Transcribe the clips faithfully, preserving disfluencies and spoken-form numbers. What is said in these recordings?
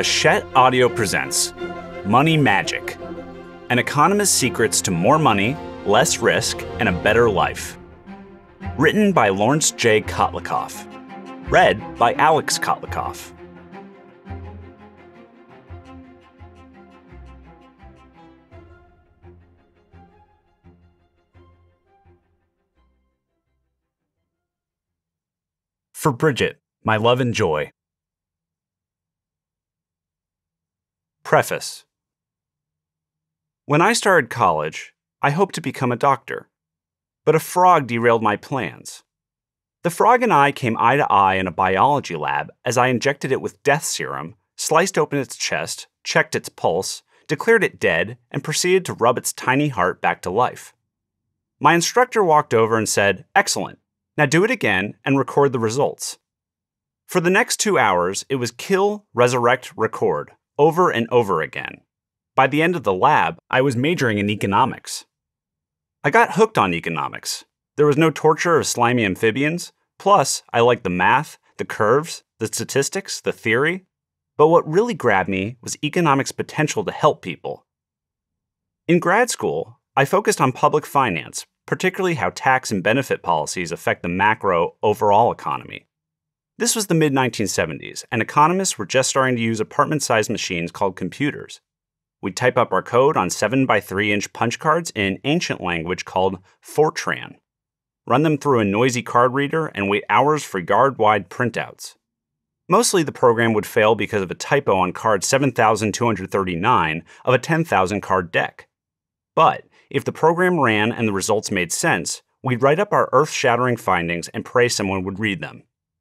Hachette Audio presents Money Magic, an economist's secrets to more money, less risk, and a better life. Written by Laurence J. Kotlikoff. Read by Alex Kotlikoff. For Bridget, my love and joy. Preface. When I started college, I hoped to become a doctor, but a frog derailed my plans. The frog and I came eye to eye in a biology lab as I injected it with death serum, sliced open its chest, checked its pulse, declared it dead, and proceeded to rub its tiny heart back to life. My instructor walked over and said, "Excellent. Now do it again and record the results." For the next two hours, it was kill, resurrect, record, over and over again. By the end of the lab, I was majoring in economics. I got hooked on economics. There was no torture of slimy amphibians. Plus, I liked the math, the curves, the statistics, the theory. But what really grabbed me was economics' potential to help people. In grad school, I focused on public finance, particularly how tax and benefit policies affect the macro overall economy. This was the mid nineteen seventies, and economists were just starting to use apartment-sized machines called computers. We'd type up our code on seven by three inch punch cards in an ancient language called Fortran, run them through a noisy card reader, and wait hours for yard-wide printouts. Mostly the program would fail because of a typo on card seven thousand two hundred thirty-nine of a ten thousand card deck. But if the program ran and the results made sense, we'd write up our earth-shattering findings and pray someone would read them.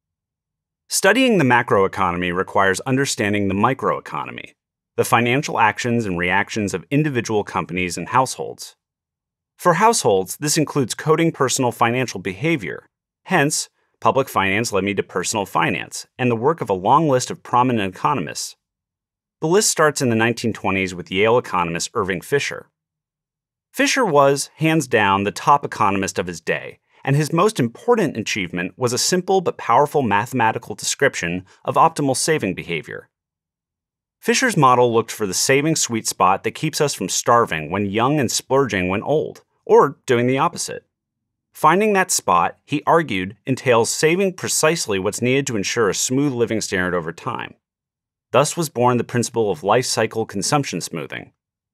Studying the macroeconomy requires understanding the microeconomy, the financial actions and reactions of individual companies and households. For households, this includes coding personal financial behavior. Hence, public finance led me to personal finance and the work of a long list of prominent economists. The list starts in the nineteen twenties with Yale economist Irving Fisher. Fisher was, hands down, the top economist of his day, and his most important achievement was a simple but powerful mathematical description of optimal saving behavior. Fisher's model looked for the saving sweet spot that keeps us from starving when young and splurging when old, or doing the opposite. Finding that spot, he argued, entails saving precisely what's needed to ensure a smooth living standard over time. Thus was born the principle of life cycle consumption smoothing.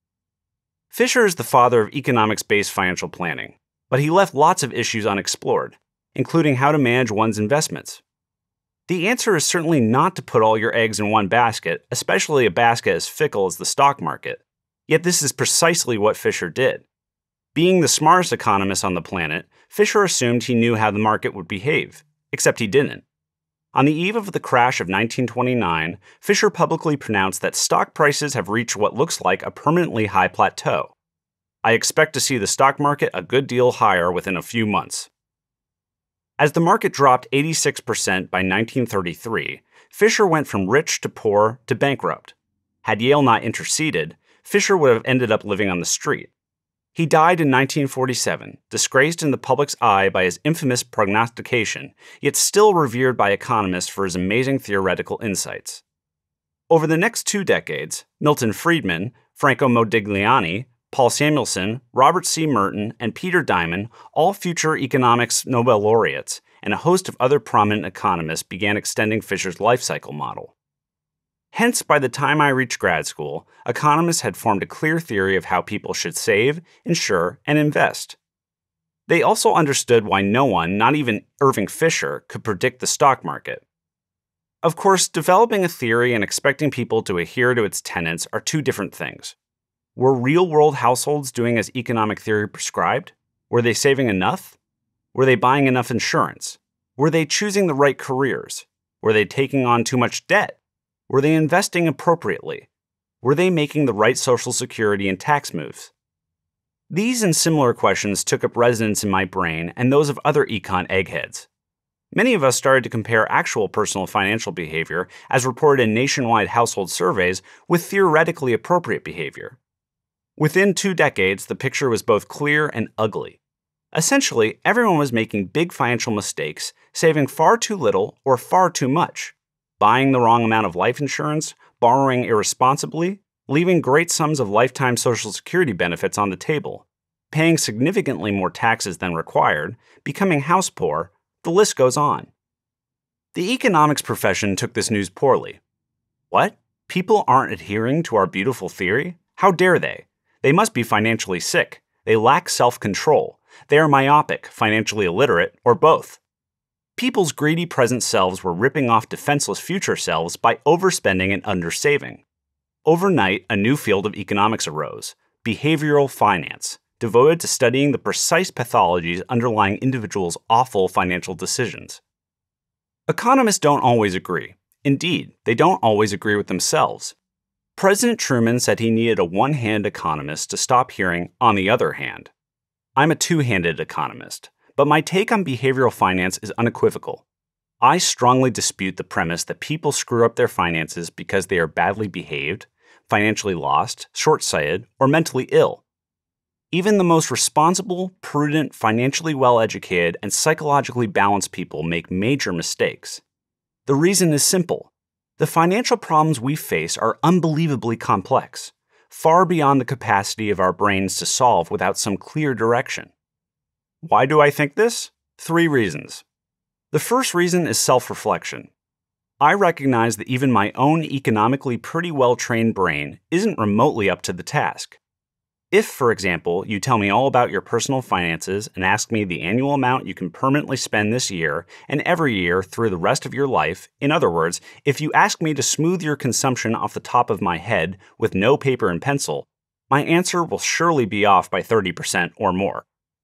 Fisher is the father of economics-based financial planning, but he left lots of issues unexplored, including how to manage one's investments. The answer is certainly not to put all your eggs in one basket, especially a basket as fickle as the stock market. Yet this is precisely what Fisher did. Being the smartest economist on the planet, Fisher assumed he knew how the market would behave, except he didn't. On the eve of the crash of nineteen twenty-nine, Fisher publicly pronounced that stock prices have reached what looks like a permanently high plateau. I expect to see the stock market a good deal higher within a few months. As the market dropped eighty-six percent by nineteen thirty-three, Fisher went from rich to poor to bankrupt. Had Yale not interceded, Fisher would have ended up living on the street. He died in nineteen forty-seven, disgraced in the public's eye by his infamous prognostication, yet still revered by economists for his amazing theoretical insights. Over the next two decades, Milton Friedman, Franco Modigliani, Paul Samuelson, Robert C. Merton, and Peter Diamond, all future economics Nobel laureates, and a host of other prominent economists began extending Fisher's life cycle model. Hence, by the time I reached grad school, economists had formed a clear theory of how people should save, insure, and invest. They also understood why no one, not even Irving Fisher, could predict the stock market. Of course, developing a theory and expecting people to adhere to its tenets are two different things. Were real-world households doing as economic theory prescribed? Were they saving enough? Were they buying enough insurance? Were they choosing the right careers? Were they taking on too much debt? Were they investing appropriately? Were they making the right Social Security and tax moves? These and similar questions took up residence in my brain and those of other econ eggheads. Many of us started to compare actual personal financial behavior, as reported in nationwide household surveys, with theoretically appropriate behavior. Within two decades, the picture was both clear and ugly. Essentially, everyone was making big financial mistakes, saving far too little or far too much. buying the wrong amount of life insurance, borrowing irresponsibly, leaving great sums of lifetime Social Security benefits on the table, paying significantly more taxes than required, becoming house poor, the list goes on. The economics profession took this news poorly. What? People aren't adhering to our beautiful theory? How dare they? They must be financially sick. They lack self-control. They are myopic, financially illiterate, or both. People's greedy present selves were ripping off defenseless future selves by overspending and undersaving. Overnight, a new field of economics arose, behavioral finance, devoted to studying the precise pathologies underlying individuals' awful financial decisions. Economists don't always agree. Indeed, they don't always agree with themselves. President Truman said he needed a one-hand economist to stop hearing "on the other hand." I'm a two-handed economist, but my take on behavioral finance is unequivocal. I strongly dispute the premise that people screw up their finances because they are badly behaved, financially lost, short-sighted, or mentally ill. Even the most responsible, prudent, financially well-educated, and psychologically balanced people make major mistakes. The reason is simple. The financial problems we face are unbelievably complex, far beyond the capacity of our brains to solve without some clear direction. Why do I think this? Three reasons. The first reason is self-reflection. I recognize that even my own economically pretty well-trained brain isn't remotely up to the task. If, for example, you tell me all about your personal finances and ask me the annual amount you can permanently spend this year and every year through the rest of your life, in other words, if you ask me to smooth your consumption off the top of my head with no paper and pencil, my answer will surely be off by thirty percent or more.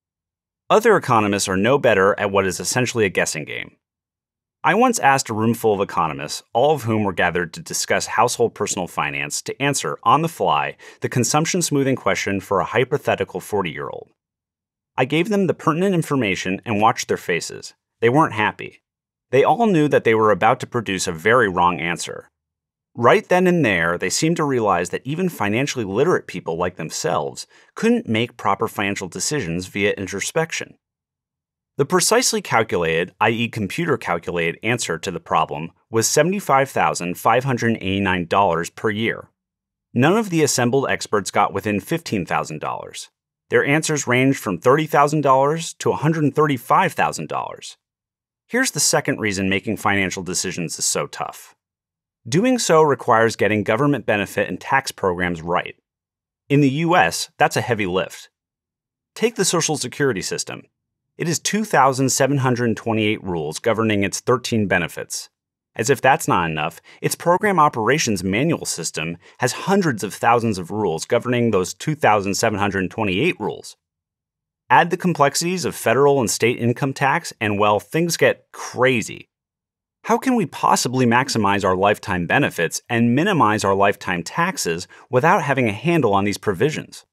Other economists are no better at what is essentially a guessing game. I once asked a room full of economists, all of whom were gathered to discuss household personal finance, to answer, on the fly, the consumption smoothing question for a hypothetical forty-year-old. I gave them the pertinent information and watched their faces. They weren't happy. They all knew that they were about to produce a very wrong answer. Right then and there, they seemed to realize that even financially literate people like themselves couldn't make proper financial decisions via introspection. The precisely calculated, that is computer-calculated answer to the problem was seventy-five thousand five hundred eighty-nine dollars per year. None of the assembled experts got within fifteen thousand dollars. Their answers ranged from thirty thousand dollars to one hundred thirty-five thousand dollars. Here's the second reason making financial decisions is so tough. Doing so requires getting government benefit and tax programs right. In the U S, that's a heavy lift. Take the Social Security system. It has two thousand seven hundred twenty-eight rules governing its thirteen benefits. As if that's not enough, its Program Operations Manual system has hundreds of thousands of rules governing those two thousand seven hundred twenty-eight rules. Add the complexities of federal and state income tax, and well, things get crazy. How can we possibly maximize our lifetime benefits and minimize our lifetime taxes without having a handle on these provisions?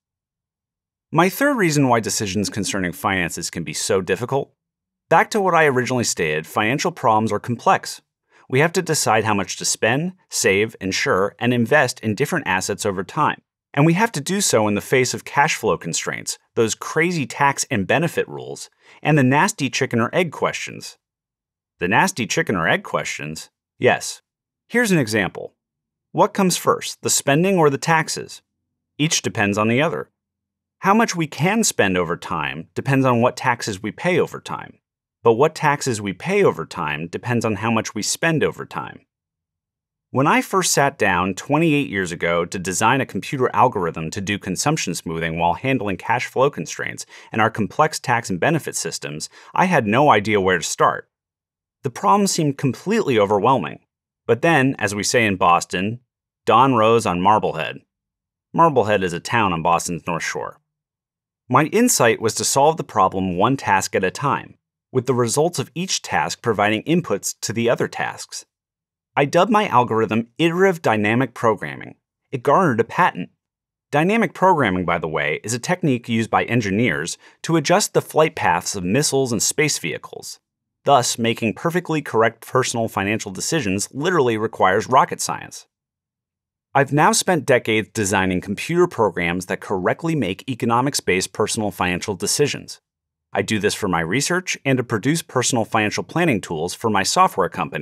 My third reason why decisions concerning finances can be so difficult? Back to what I originally stated, financial problems are complex. We have to decide how much to spend, save, insure, and invest in different assets over time. And we have to do so in the face of cash flow constraints, those crazy tax and benefit rules, and the nasty chicken or egg questions. The nasty chicken or egg questions? Yes. Here's an example. What comes first, the spending or the taxes? Each depends on the other. How much we can spend over time depends on what taxes we pay over time. But what taxes we pay over time depends on how much we spend over time. When I first sat down twenty-eight years ago to design a computer algorithm to do consumption smoothing while handling cash flow constraints and our complex tax and benefit systems, I had no idea where to start. The problem seemed completely overwhelming. But then, as we say in Boston, dawn rose on Marblehead. Marblehead is a town on Boston's North Shore. My insight was to solve the problem one task at a time, with the results of each task providing inputs to the other tasks. I dubbed my algorithm Iterative Dynamic Programming. It garnered a patent. Dynamic programming, by the way, is a technique used by engineers to adjust the flight paths of missiles and space vehicles. Thus, making perfectly correct personal financial decisions literally requires rocket science. I've now spent decades designing computer programs that correctly make economics-based personal financial decisions. I do this for my research and to produce personal financial planning tools for my software company,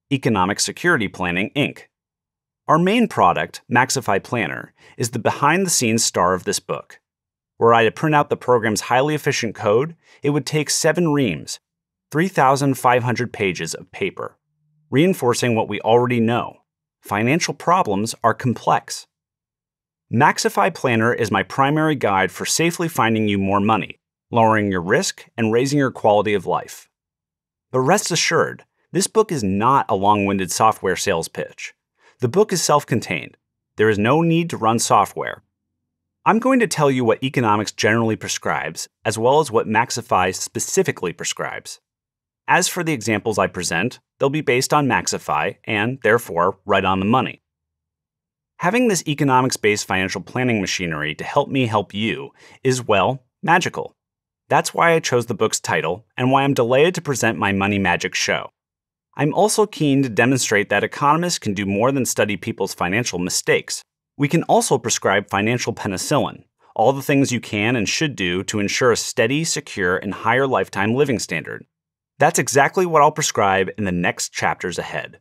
Economic Security Planning, Incorporated. Our main product, Maxify Planner, is the behind-the-scenes star of this book. Were I to print out the program's highly efficient code, it would take seven reams, three thousand five hundred pages of paper, reinforcing what we already know. Financial problems are complex. Maxify Planner is my primary guide for safely finding you more money, lowering your risk, and raising your quality of life. But rest assured, this book is not a long-winded software sales pitch. The book is self-contained. There is no need to run software. I'm going to tell you what economics generally prescribes, as well as what Maxify specifically prescribes. As for the examples I present, they'll be based on Maxify and, therefore, right on the money. Having this economics-based financial planning machinery to help me help you is, well, magical. That's why I chose the book's title and why I'm delighted to present my Money Magic show. I'm also keen to demonstrate that economists can do more than study people's financial mistakes. We can also prescribe financial penicillin, all the things you can and should do to ensure a steady, secure, and higher lifetime living standard. That's exactly what I'll prescribe in the next chapters ahead.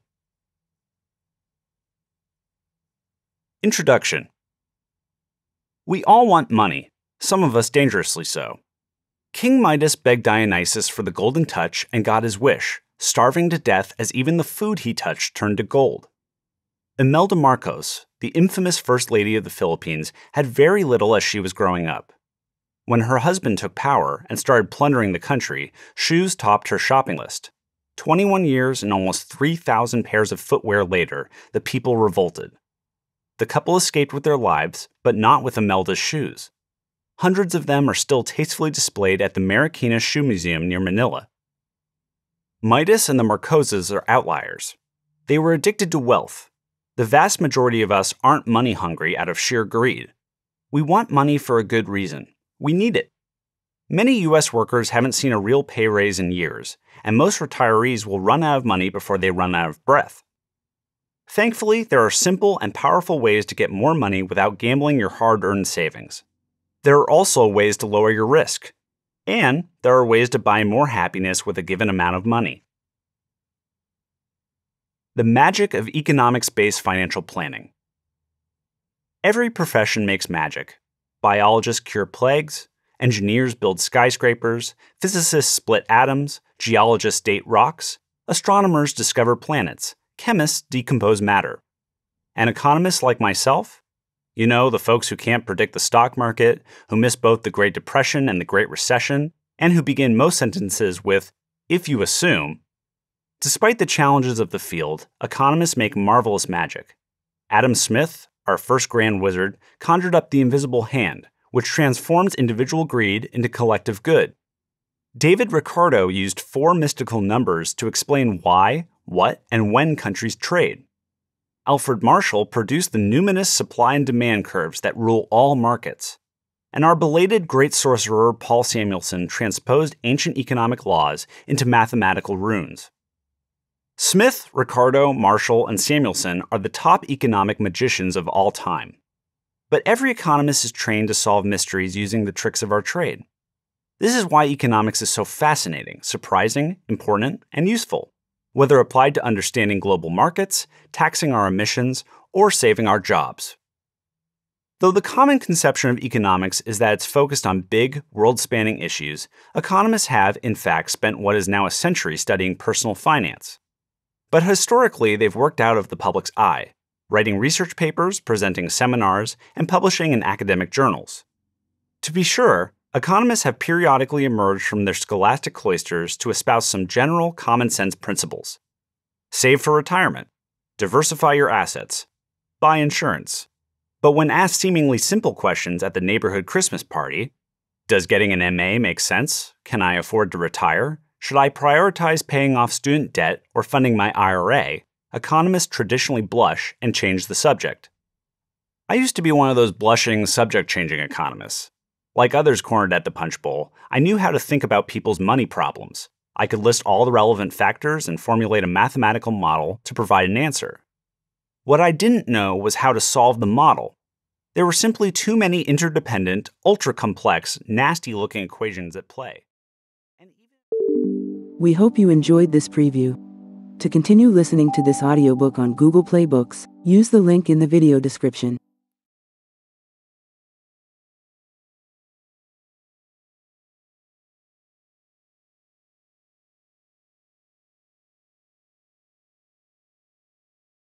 Introduction. We all want money, some of us dangerously so. King Midas begged Dionysus for the golden touch and got his wish, starving to death as even the food he touched turned to gold. Imelda Marcos, the infamous First Lady of the Philippines, had very little as she was growing up. When her husband took power and started plundering the country, shoes topped her shopping list. twenty-one years and almost three thousand pairs of footwear later, the people revolted. The couple escaped with their lives, but not with Imelda's shoes. Hundreds of them are still tastefully displayed at the Marikina Shoe Museum near Manila. Midas and the Marcoses are outliers. They were addicted to wealth. The vast majority of us aren't money hungry out of sheer greed. We want money for a good reason. We need it. Many U S workers haven't seen a real pay raise in years, and most retirees will run out of money before they run out of breath. Thankfully, there are simple and powerful ways to get more money without gambling your hard-earned savings. There are also ways to lower your risk. And there are ways to buy more happiness with a given amount of money. The magic of economics-based financial planning. Every profession makes magic. Biologists cure plagues, engineers build skyscrapers, physicists split atoms, geologists date rocks, astronomers discover planets, chemists decompose matter. And economists like myself? You know, the folks who can't predict the stock market, who miss both the Great Depression and the Great Recession, and who begin most sentences with, "if you assume." Despite the challenges of the field, economists make marvelous magic. Adam Smith, our first grand wizard, conjured up the invisible hand, which transforms individual greed into collective good. David Ricardo used four mystical numbers to explain why, what, and when countries trade. Alfred Marshall produced the numinous supply and demand curves that rule all markets. And our belated great sorcerer Paul Samuelson transposed ancient economic laws into mathematical runes. Smith, Ricardo, Marshall, and Samuelson are the top economic magicians of all time. But every economist is trained to solve mysteries using the tricks of our trade. This is why economics is so fascinating, surprising, important, and useful, whether applied to understanding global markets, taxing our emissions, or saving our jobs. Though the common conception of economics is that it's focused on big, world-spanning issues, economists have, in fact, spent what is now a century studying personal finance. But historically, they've worked out of the public's eye, writing research papers, presenting seminars, and publishing in academic journals. To be sure, economists have periodically emerged from their scholastic cloisters to espouse some general common-sense principles. Save for retirement. Diversify your assets. Buy insurance. But when asked seemingly simple questions at the neighborhood Christmas party, does getting an M A make sense? Can I afford to retire? Should I prioritize paying off student debt or funding my I R A? Economists traditionally blush and change the subject. I used to be one of those blushing, subject-changing economists. Like others cornered at the punch bowl, I knew how to think about people's money problems. I could list all the relevant factors and formulate a mathematical model to provide an answer. What I didn't know was how to solve the model. There were simply too many interdependent, ultra-complex, nasty-looking equations at play. We hope you enjoyed this preview. To continue listening to this audiobook on Google Play Books, use the link in the video description.